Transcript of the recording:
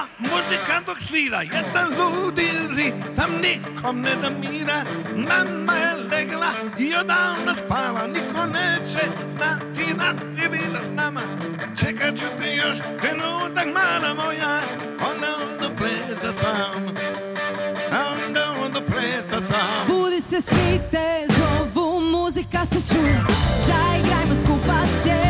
muzikant dok svira, jedan ludi ritam nikom ne da mira. Mama je legla i odavno spava, niko neće znati da si bila s nama. Čekat ću te još trenutak, mala moja, onda odo plesat sam, onda odo plesat sam. Budi se, svi te zovu, muzika se čuje, zaigrajmo skupa svijet.